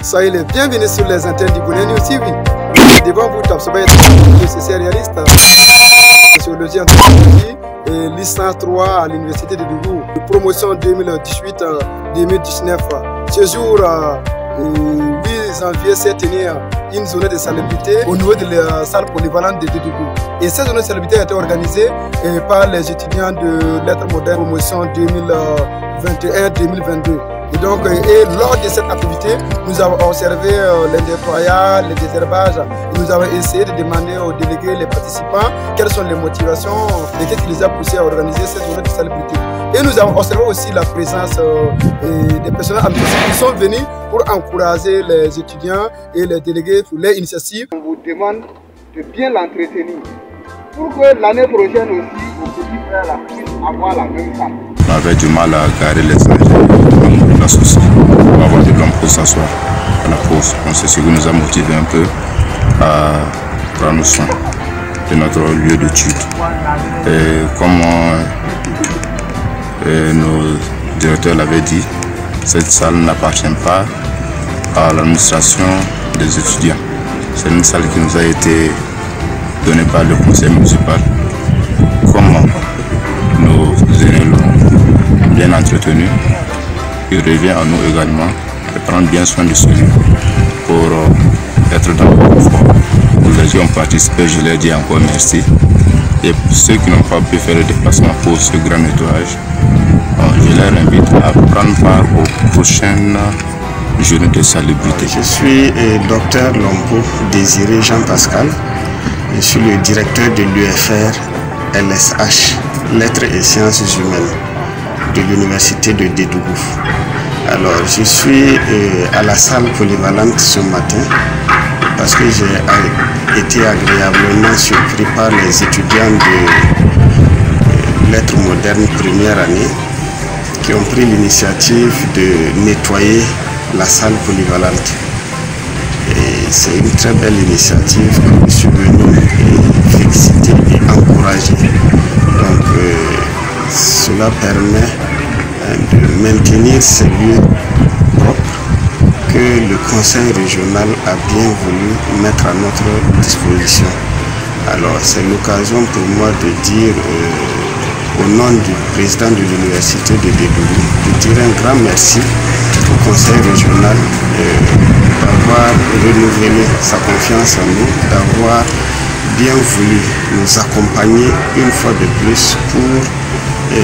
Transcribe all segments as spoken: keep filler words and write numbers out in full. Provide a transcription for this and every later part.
Soyez les bienvenus sur les antennes du Bonheur News T V. Devant vous, Top Soba est réaliste, sociologie, anthropologie et licence trois à l'université de Dougou. Promotion deux mille dix-huit deux mille dix-neuf. Ce jour, huit janvier, s'est tenu une journée de salubrité au niveau de la salle polyvalente de Dougou. Et cette journée de salubrité a été organisée par les étudiants de lettres modernes promotion deux mille vingt et un deux mille vingt-deux. Et donc, et lors de cette activité, nous avons observé les nettoyages, les désherbages. Nous avons essayé de demander aux délégués, les participants, quelles sont les motivations et qu'est-ce qui les a poussés à organiser cette journée de salubrité. Et nous avons observé aussi la présence euh, des personnels administratifs qui sont venus pour encourager les étudiants et les délégués pour les initiatives. On vous demande de bien l'entretenir pour que l'année prochaine aussi, vos petits frères puissent avoir la même salle. On avait du mal à garer les engins, on l'a souci pour avoir de l'homme pour s'asseoir à la pause. Donc c'est ce qui nous a motivé un peu à prendre soin de notre lieu d'étude. Et comme euh, nos directeurs l'avaient dit, cette salle n'appartient pas à l'administration des étudiants. C'est une salle qui nous a été donnée par le conseil municipal. Comment nos aînés l'ont bien entretenu, il revient à nous également de prendre bien soin de ce lieu pour euh, être dans le confort. Pour ceux qui ont participé, je leur dis encore merci. Et pour ceux qui n'ont pas pu faire le déplacement pour ce grand nettoyage, je leur invite à prendre part aux prochaines journées de salubrité. Je suis euh, docteur Lompo Désiré Jean-Pascal. Je suis le directeur de l'U F R L S H, Lettres et Sciences Humaines, de l'université de Dougou. Alors, je suis euh, à la salle polyvalente ce matin parce que j'ai été agréablement surpris par les étudiants de euh, lettres modernes première année qui ont pris l'initiative de nettoyer la salle polyvalente. Et c'est une très belle initiative que je suis venu féliciter et encourager. Donc, euh, cela permet de maintenir ces lieux propres que le conseil régional a bien voulu mettre à notre disposition. Alors c'est l'occasion pour moi de dire euh, au nom du président de l'université de Dougou, de dire un grand merci au conseil régional euh, d'avoir renouvelé sa confiance en nous, d'avoir bien voulu nous accompagner une fois de plus pour euh,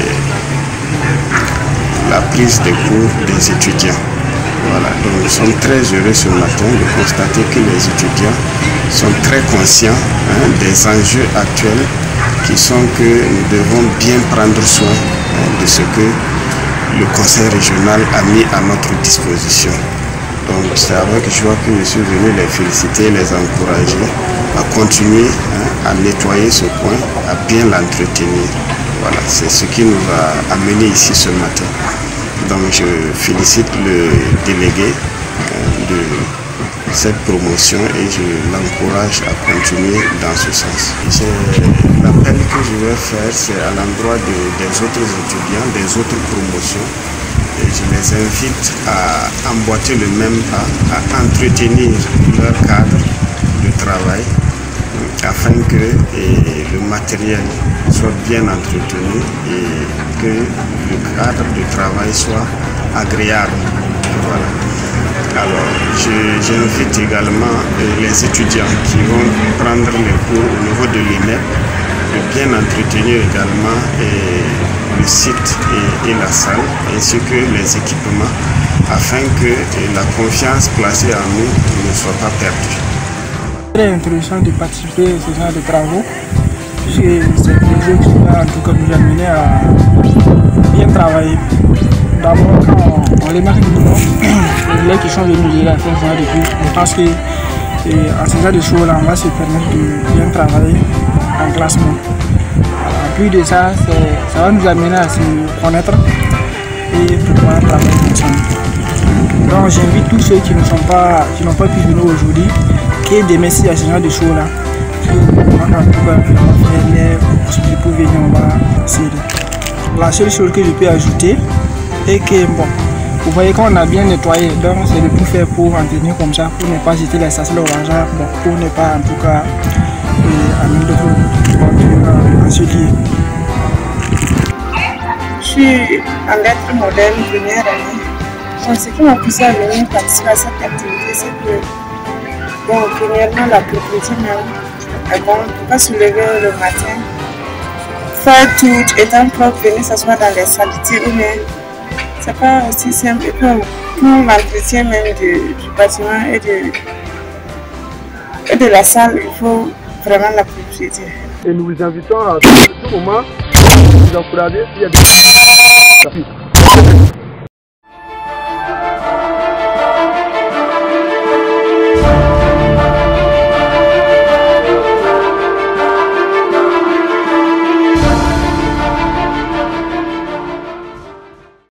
la prise de cours des étudiants. Voilà, donc nous sommes très heureux ce matin de constater que les étudiants sont très conscients hein, des enjeux actuels qui sont que nous devons bien prendre soin hein, de ce que le conseil régional a mis à notre disposition. Donc c'est avec joie que je suis venu les féliciter, les encourager à continuer hein, à nettoyer ce coin, à bien l'entretenir. Voilà, c'est ce qui nous a amené ici ce matin. Donc je félicite le délégué de cette promotion et je l'encourage à continuer dans ce sens. L'appel que je vais faire, c'est à l'endroit de, des autres étudiants, des autres promotions. Et je les invite à emboîter le même pas, à entretenir leur cadre de travail afin que et, le matériel soit bien entretenu et que le cadre de travail soit agréable. Voilà. Alors, j'invite également les étudiants qui vont prendre les cours au niveau de l'I N E P de bien entretenir également et le site et, et la salle ainsi que les équipements afin que et la confiance placée en nous ne soit pas perdue. C'est intéressant de participer à ce genre de travaux, puisque c'est plaisir qui va en tout cas nous amener à bien travailler. D'abord, quand on, on les marque du nom, les qui sont venus gérer à faire ce genre de trucs, je pense qu'en ce genre de choses-là, on va se permettre de bien travailler en classement. En plus de ça, ça va nous amener à se connaître et pouvoir travailler ensemble. Donc j'invite tous ceux qui ne sont pas, qui n'ont pas pu venir aujourd'hui, qui aient des messieurs à ce genre de choses-là, qui on a tout faire pour venir, on va essayer. La seule chose que je peux ajouter est que bon, Vous voyez qu'on a bien nettoyé, donc c'est de tout faire pour en tenir comme ça, pour ne pas jeter les sachets orangeables, bon, pour ne pas en tout cas amener de en ce lieu. Je suis en lettres modernes première année. Donc, ce qui m'a poussé à venir participer à cette activité, c'est que, bon, premièrement, la propriété même est bon, on ne peut pas se lever le matin, faire tout, étant propre, venir s'asseoir dans les saletés, mais c'est pas aussi simple. Et puis, pour l'entretien même du, du bâtiment et de, et de la salle, il faut vraiment la propriété. Et nous vous invitons à tout moment, vous encourager s'il y a des